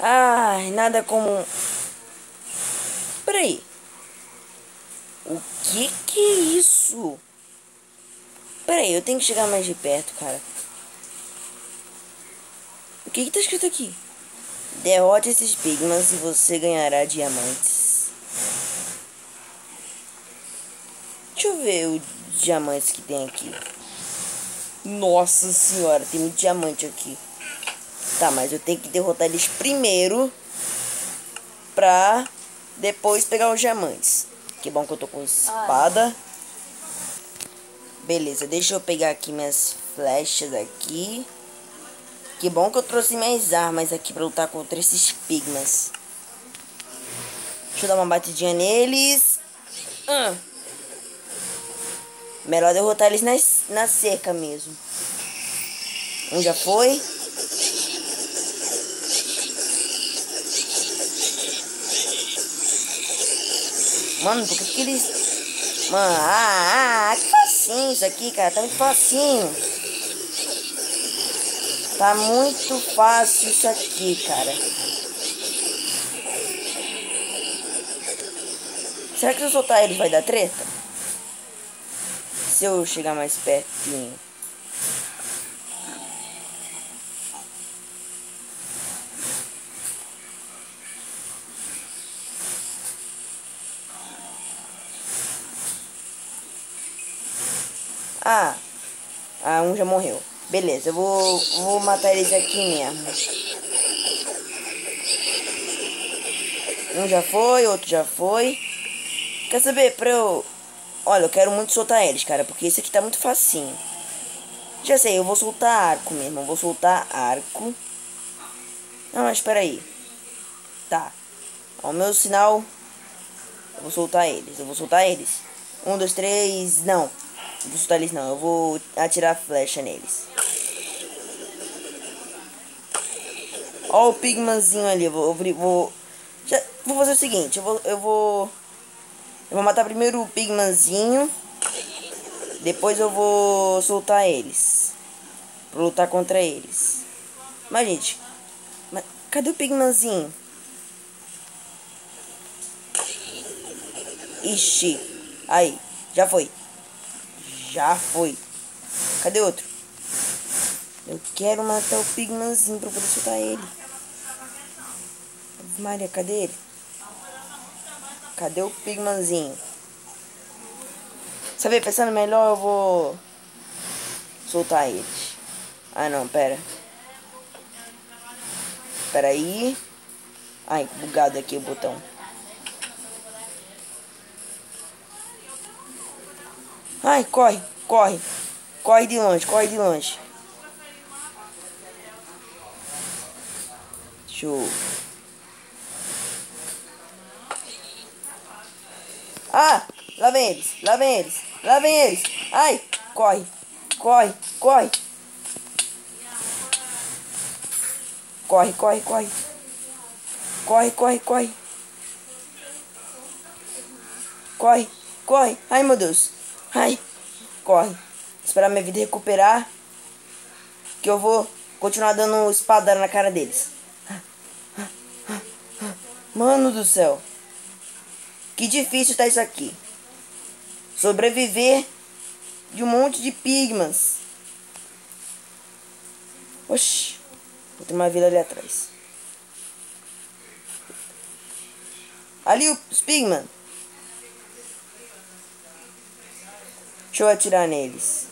Ai, nada como... Peraí. O que é isso? Peraí, eu tenho que chegar mais de perto, cara. O que tá escrito aqui? Derrote esses pigmas e você ganhará diamantes. Deixa eu ver os diamantes que tem aqui. Nossa senhora, tem muito diamante aqui. Tá, mas eu tenho que derrotar eles primeiro pra depois pegar os diamantes. Que bom que eu tô com espada. Beleza, deixa eu pegar aqui minhas flechas aqui. Que bom que eu trouxe mais armas aqui pra lutar contra esses pigmas. Deixa eu dar uma batidinha neles. Melhor derrotar eles na cerca mesmo. Um já foi. Mano, por que eles... Mano, que facinho isso aqui, cara. Tá muito facinho. Tá muito fácil isso aqui, cara. Será que se eu soltar eles vai dar treta? Se eu chegar mais pertinho. Um já morreu. Beleza, eu vou matar eles aqui mesmo. Um já foi, outro já foi. Quer saber, Olha, eu quero muito soltar eles, cara, porque esse aqui tá muito facinho. Já sei, eu vou soltar arco mesmo, eu vou soltar arco. Não, mas espera aí. Tá. Ó, o meu sinal. Eu vou soltar eles. Um, dois, três. Não. Não vou soltar eles não. Eu vou atirar flecha neles. Ó o pigmanzinho ali. Vou fazer o seguinte. Eu vou matar primeiro o pigmanzinho. Depois eu vou soltar eles. Pra lutar contra eles. Mas, gente. Cadê o pigmanzinho? Ixi. Aí. Já foi. Já foi. Cadê outro? Eu quero matar o pigmanzinho pra poder soltar ele. Maria, cadê ele? Cadê o pigmanzinho? Sabe, pensando melhor, eu vou soltar eles. Ah, não, pera. Pera aí. Ai, bugado aqui o botão. Ai, corre, corre. Corre de longe, corre de longe. Show. Lá vem eles, lá vem eles, lá vem eles. Ai, corre, corre, corre. Corre, corre, corre. Corre, corre, corre. Corre, corre. Ai, meu Deus. Ai, corre. Esperar minha vida recuperar. Que eu vou continuar dando espadada na cara deles. Mano do céu. Que difícil tá isso aqui. Sobreviver de um monte de pigmas. Oxi. Vou ter uma vila ali atrás. Ali os pigman. Deixa eu atirar neles.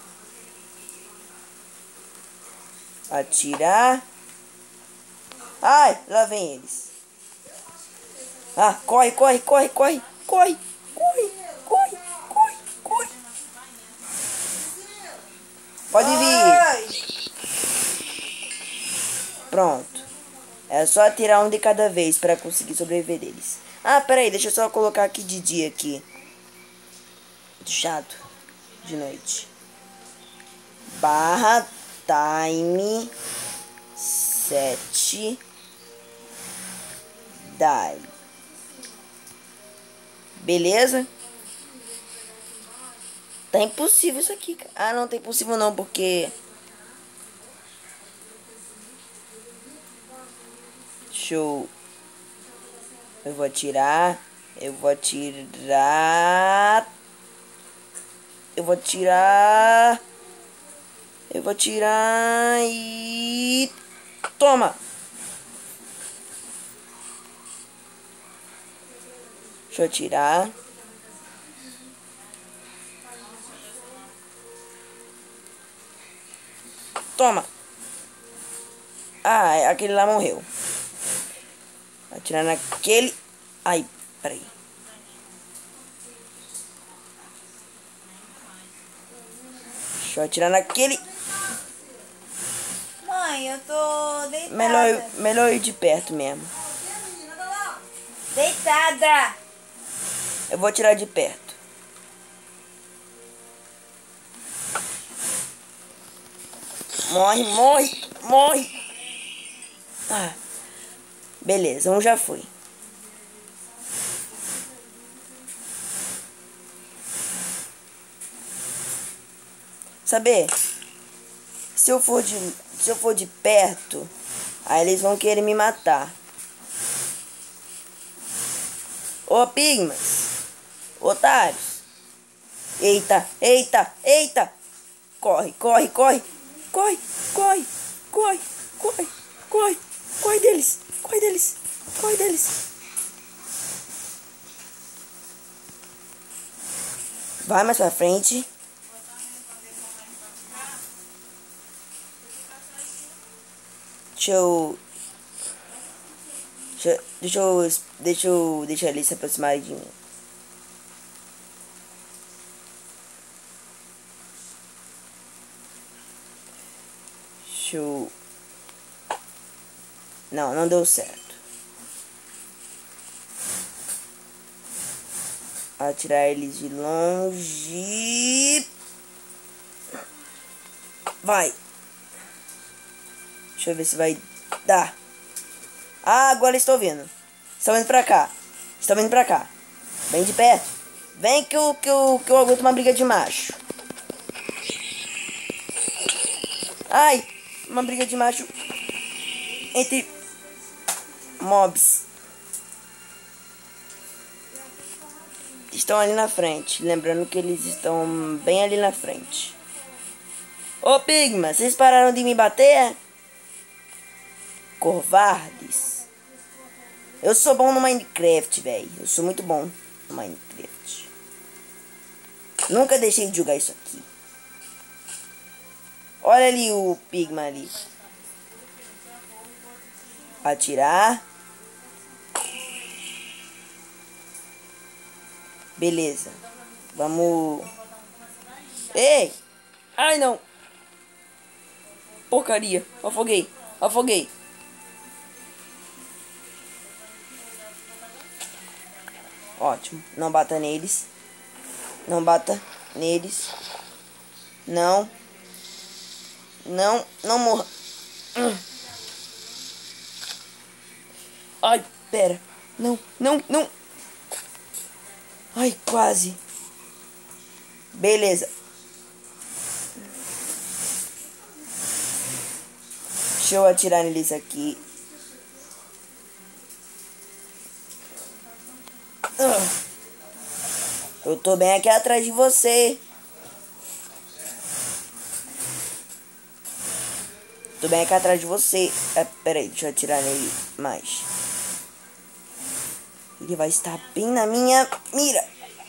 Atirar. Ai, lá vem eles. Corre, corre, corre, corre, corre, corre, corre, corre, corre. Pode vir. Pronto. É só atirar um de cada vez para conseguir sobreviver deles. Pera aí, deixa eu só colocar aqui de dia aqui. Muito chato. De noite. Barra time 7 die. Beleza? Tá impossível isso aqui, cara. Não tá impossível não, porque... Deixa Deixa eu... Eu vou atirar. Eu vou atirar. Eu vou atirar. Eu vou atirar e... Toma! Deixa eu atirar. Toma! Ah, aquele lá morreu. Atirar naquele... Ai, peraí. Deixa eu atirar naquele... Mãe, eu tô deitada. Melhor ir de perto mesmo. Deitada! Eu vou atirar de perto. Morre, morre, morre. Ah, beleza, um já foi. Saber, se eu for de perto, aí eles vão querer me matar. Ô, pigmas, otários. Eita, eita, eita. Corre, corre, corre. Corre, corre, corre, corre, corre. Corre deles, corre deles, corre deles. Vai mais pra frente. Deixa eles se aproximarem de mim. Deixa eu... Não, não deu certo. Atirar eles de longe. Vai. Deixa eu ver se vai dar. Ah, agora estou vindo. Estão vindo pra cá. Estão vindo pra cá. Vem de perto. Vem que eu aguento uma briga de macho. Ai, uma briga de macho entre mobs. Estão ali na frente. Lembrando que eles estão bem ali na frente. Ô, Pigma, vocês pararam de me bater? Covardes. Eu sou bom no Minecraft, velho. Eu sou muito bom no Minecraft. Nunca deixei de jogar isso aqui. Olha ali o Pigma ali. Atirar. Beleza. Vamos... Ei! Ai, não! Porcaria. Afoguei. Afoguei. Ótimo. Não bata neles. Não bata neles. Não. Não. Não morra. Ai, pera. Não, não, não. Ai, quase. Beleza. Deixa eu atirar neles aqui. Eu tô bem aqui atrás de você. Tô bem aqui atrás de você. Pera aí, deixa eu atirar nele mais. Ele vai estar bem na minha mira.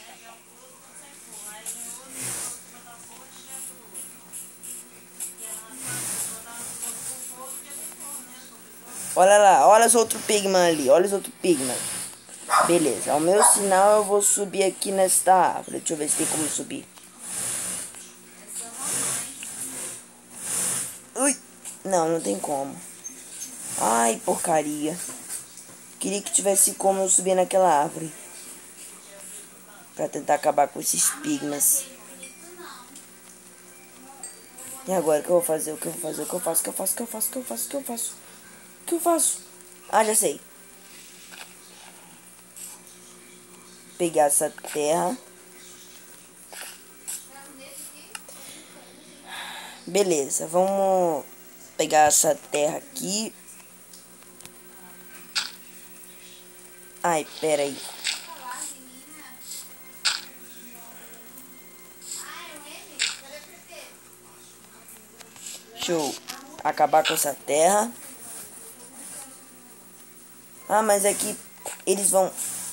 Olha lá, olha os outros pigman ali. Olha os outros pigman. Beleza, ao meu sinal eu vou subir aqui nesta árvore. Deixa eu ver se tem como subir. Ui, não, não tem como. Ai, porcaria. Queria que tivesse como eu subir naquela árvore. Pra tentar acabar com esses pigmas. E agora, o que eu vou fazer? O que eu vou fazer? O que eu faço? O que eu faço? O que eu faço? O que eu faço? O que eu faço? O que eu faço? Ah, já sei. Pegar essa terra. Beleza, vamos pegar essa terra aqui. Ai, pera aí. Deixa eu acabar com essa terra. Ah, mas é que eles vão...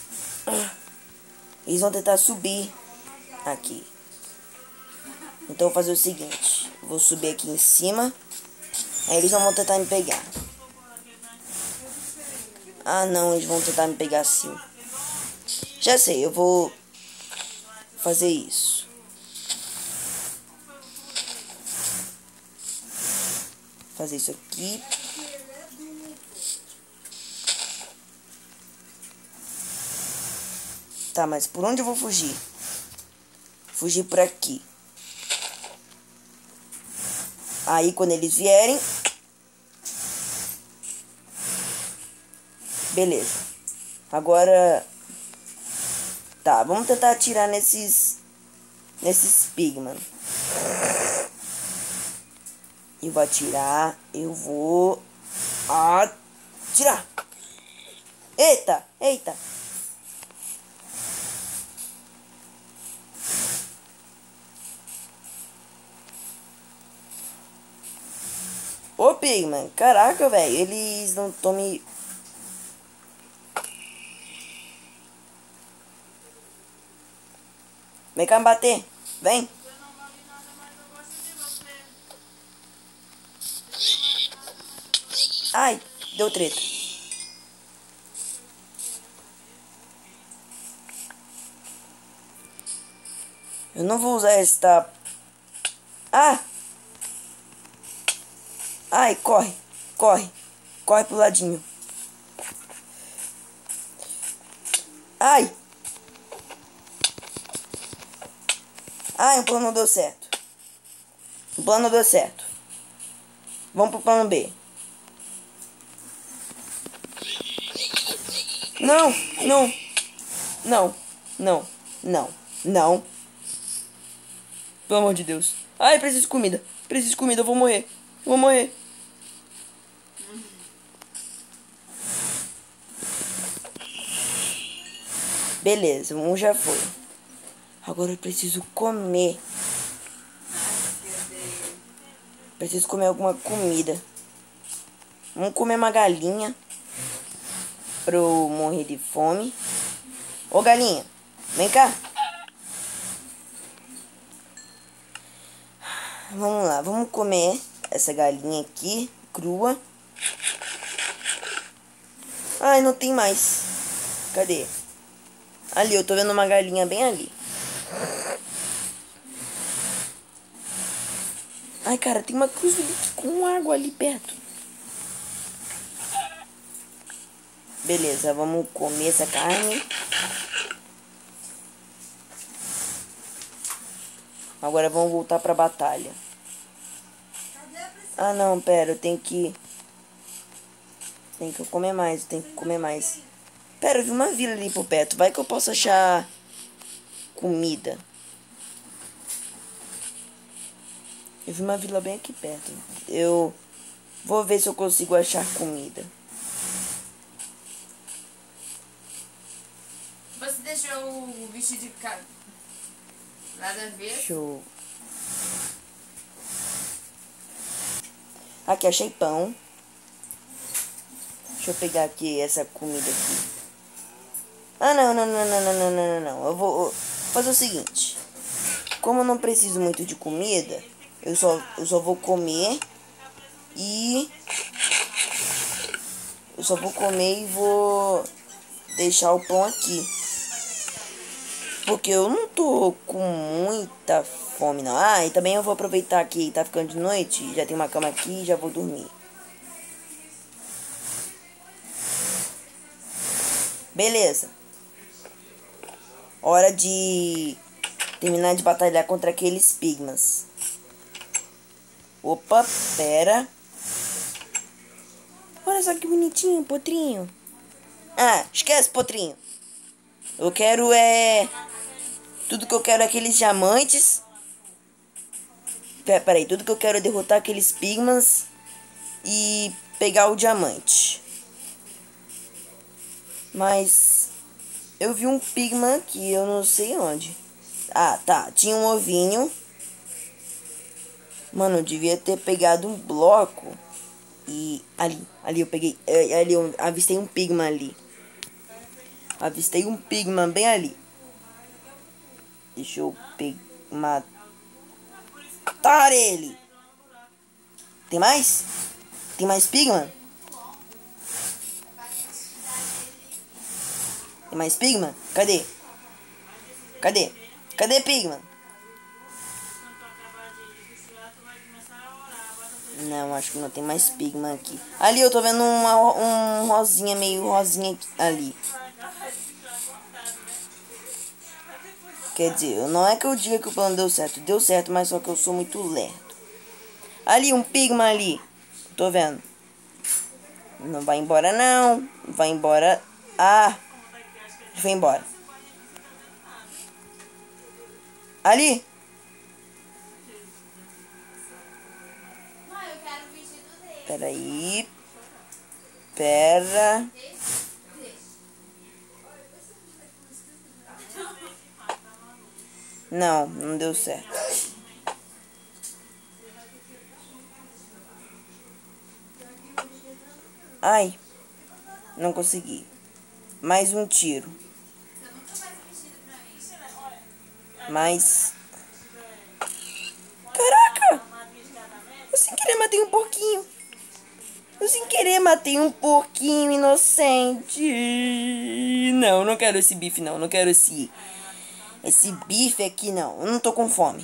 Eles vão tentar subir aqui. Então eu vou fazer o seguinte. Vou subir aqui em cima. Aí eles não vão tentar me pegar. Ah, não, eles vão tentar me pegar sim. Já sei, eu vou fazer isso. Fazer isso aqui. Tá, mas por onde eu vou fugir? Fugir por aqui. Aí quando eles vierem... Beleza. Agora... Tá, vamos tentar atirar nesses pigman. Eu vou atirar. Eu vou... atirar. Eita, eita. Ô, pigman, caraca, velho. Eles não estão me... Vem cá me bater. Vem. Ai, deu treta. Eu não vou usar esta... Ah! Ai, corre. Corre. Corre pro ladinho. Ai! Ai, o plano não deu certo. O plano não deu certo. Vamos pro plano B. Não, não. Não, não, não, não. Pelo amor de Deus. Ai, preciso de comida. Preciso de comida, eu vou morrer. Eu vou morrer. Beleza, um já foi. Agora eu preciso comer. Preciso comer alguma comida. Vamos comer uma galinha. Pra eu morrer de fome. Ô galinha, vem cá. Vamos lá, vamos comer essa galinha aqui, crua. Ai, não tem mais. Cadê? Ali, eu tô vendo uma galinha bem ali. Ai, cara, tem uma cruz com água ali perto. Beleza, vamos comer essa carne. Agora vamos voltar pra batalha. Ah, não, pera, eu tenho que... Tem que comer mais, eu tenho que comer mais. Pera, eu vi uma vila ali por perto. Vai que eu posso achar comida. Eu vi uma vila bem aqui perto. Eu vou ver se eu consigo achar comida. Você deixou o bicho de casa nada a ver? Show. Aqui, achei pão. Deixa eu pegar aqui essa comida aqui. Ah, não, não, não, não, não, não, não, não. Eu vou fazer o seguinte. Como eu não preciso muito de comida, eu só vou comer e... Eu só vou comer e vou deixar o pão aqui. Porque eu não tô com muita fome, não. Ah, e também eu vou aproveitar que tá ficando de noite. Já tem uma cama aqui e já vou dormir. Beleza. Hora de terminar de batalhar contra aqueles pigmas. Opa, pera. Olha só que bonitinho, potrinho. Ah, esquece, potrinho. Eu quero tudo que eu quero é aqueles diamantes. Peraí, tudo que eu quero é derrotar aqueles pigmas e pegar o diamante. Mas Eu vi um pigman aqui, eu não sei onde. Ah, tá. Tinha um ovinho. Mano, eu devia ter pegado um bloco. E ali eu peguei. Ali eu avistei um pigman ali. Avistei um pigman bem ali. Deixa eu matar ele. Tem mais? Tem mais pigman? Tem mais pigman? Cadê? Cadê? Cadê pigman? Não, acho que não tem mais pigman aqui. Ali eu tô vendo um rosinha, meio rosinha ali. Quer dizer, não é que eu diga que o plano deu certo. Deu certo, mas só que eu sou muito lerdo. Ali, um pigman ali. Tô vendo. Não vai embora, não. Vai embora. Ah, foi embora. Ali. Peraí. Pera. Não, não deu certo. Ai, não consegui. Mais um tiro. Mas... Caraca! Eu sem querer matei um porquinho. Eu sem querer matei um porquinho inocente. Não, não quero esse bife não. Não quero esse bife aqui não. Eu não tô com fome.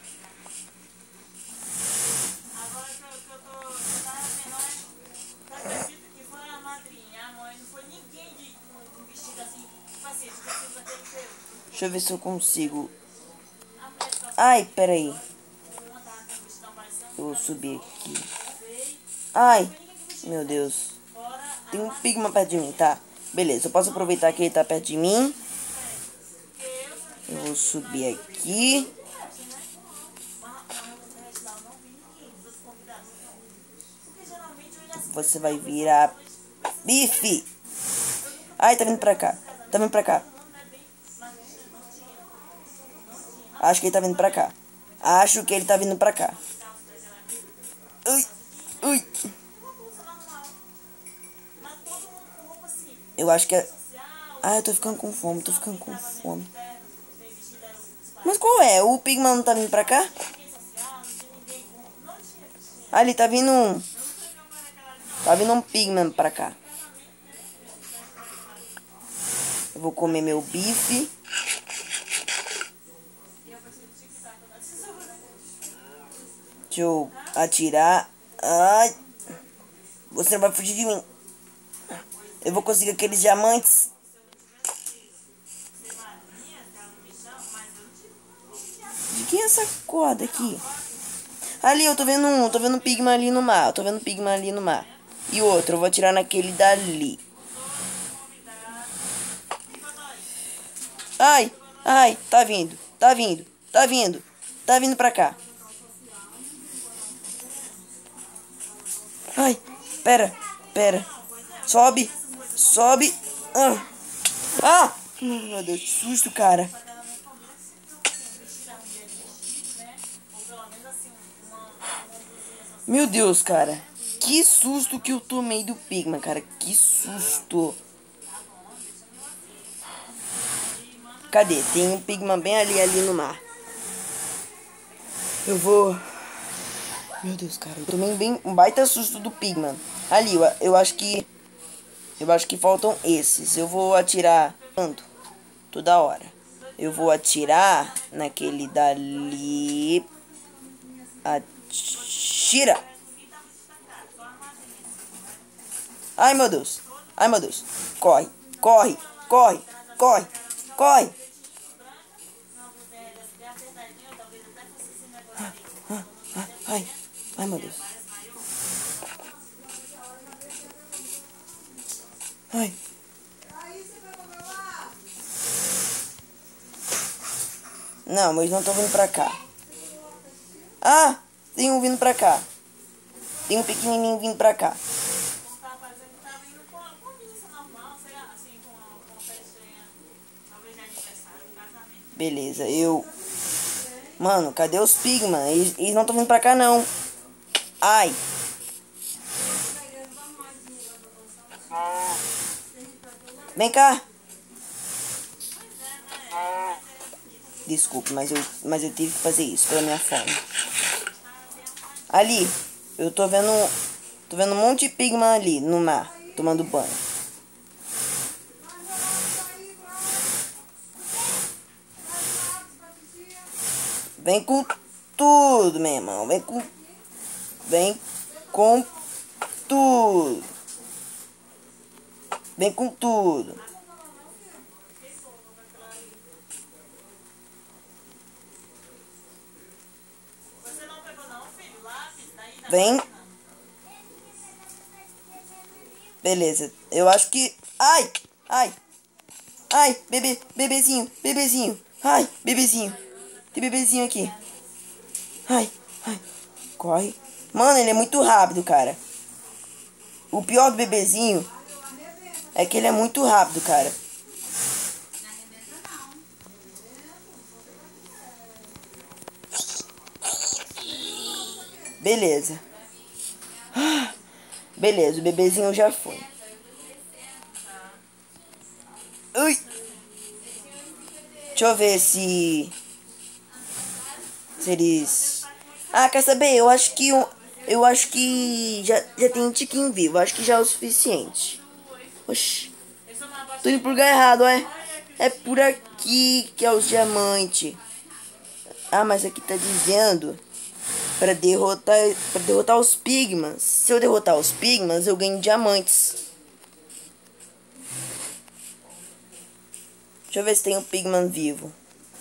Deixa eu ver se eu consigo. Ai, peraí. Eu vou subir aqui. Ai, meu Deus. Tem um pigman perto de mim, tá? Beleza, eu posso aproveitar que ele tá perto de mim. Eu vou subir aqui. Você vai virar bife. Ai, tá vindo pra cá. Tá vindo pra cá. Acho que ele tá vindo pra cá. Acho que ele tá vindo pra cá. Ui, ui. Eu acho que é... Ai, eu tô ficando com fome, tô ficando com fome. Mas qual é? O pigman não tá vindo pra cá? Ali, tá vindo um... Tá vindo um pigman pra cá. Eu vou comer meu bife. Deixa eu atirar. Ai. Você não vai fugir de mim. Eu vou conseguir aqueles diamantes. De quem é essa corda aqui? Ali, eu tô vendo um pigman ali no mar. Eu tô vendo um pigman ali no mar. E outro, eu vou atirar naquele dali. Ai, ai, tá vindo, tá vindo, tá vindo, tá vindo pra cá. Ai, pera, pera. Sobe, sobe. Ah, meu Deus, que susto, cara. Meu Deus, cara. Que susto que eu tomei do pigman, cara. Que susto. Cadê? Tem um pigman bem ali no mar. Eu vou... Meu Deus, cara. Eu tomei um baita susto do pigman. Ali, eu acho que... Eu acho que faltam esses. Eu vou atirar... Toda hora. Eu vou atirar naquele dali. Atira! Ai, meu Deus. Ai, meu Deus. Corre, corre, corre, corre, corre. Ai, ai, meu Deus. Ai. Não, mas não estão vindo pra cá. Ah, tem um vindo pra cá. Tem um pequenininho vindo pra cá. Beleza, eu... Mano, cadê os Pigman? Eles não estão vindo pra cá, não. Ai. Vem cá. Desculpa, mas eu tive que fazer isso pela minha fome. Ali, eu tô vendo um monte de Pigman ali no mar, tomando banho. Vem com tudo, meu irmão. Vem com tudo. Vem com tudo. Vem. Beleza. Eu acho que... Ai! Ai! Ai! Bebezinho! Bebezinho! Ai! Bebezinho! Tem bebezinho aqui. Ai! Ai! Corre. Mano, ele é muito rápido, cara. O pior do bebezinho é que ele é muito rápido, cara. Beleza. Beleza, o bebezinho já foi. Ui. Deixa eu ver se eles... Ah, quer saber? Eu acho que já tem um tiquinho vivo. Acho que já é o suficiente. Oxi. Tô indo pro lugar errado, é? É por aqui que é os diamantes. Ah, mas aqui tá dizendo para derrotar os Pigmans. Se eu derrotar os Pigmans, eu ganho diamantes. Deixa eu ver se tem um Pigman vivo.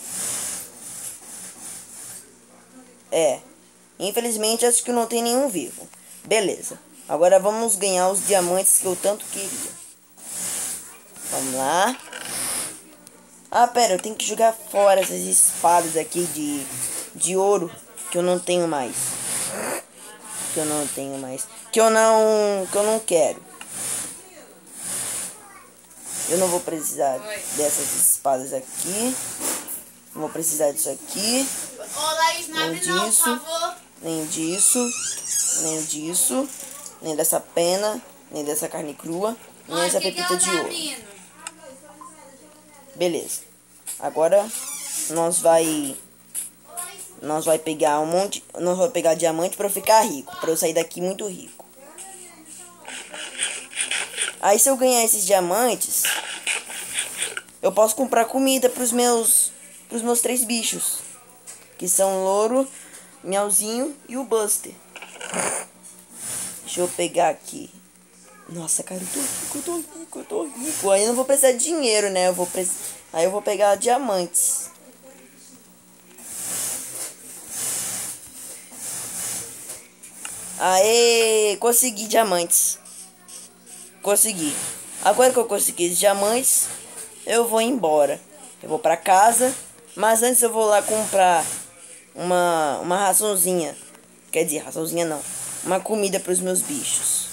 É. Infelizmente, acho que não tem nenhum vivo. Beleza. Agora vamos ganhar os diamantes que eu tanto queria. Vamos lá. Ah, pera, eu tenho que jogar fora essas espadas aqui de ouro que eu não tenho mais. Que eu não quero. Eu não vou precisar dessas espadas aqui. Não vou precisar disso aqui. Ô, Laís, não abre não, por favor. Nem disso. Nem disso. Nem dessa pena. Nem dessa carne crua. Nem dessa pepita de ouro. Beleza. Agora nós vai pegar nós vai pegar diamante para eu ficar rico, para eu sair daqui muito rico. Aí se eu ganhar esses diamantes, eu posso comprar comida pros meus 3 bichos, que são o louro, Miauzinho e o Buster. Deixa eu pegar aqui. Nossa, cara, eu tô rico. Aí eu não vou precisar de dinheiro, né? Aí eu vou pegar diamantes. Aê, consegui diamantes. Consegui. Agora que eu consegui os diamantes, eu vou embora. Eu vou pra casa, mas antes eu vou lá comprar uma raçãozinha. Quer dizer, raçãozinha não. Uma comida pros meus bichos.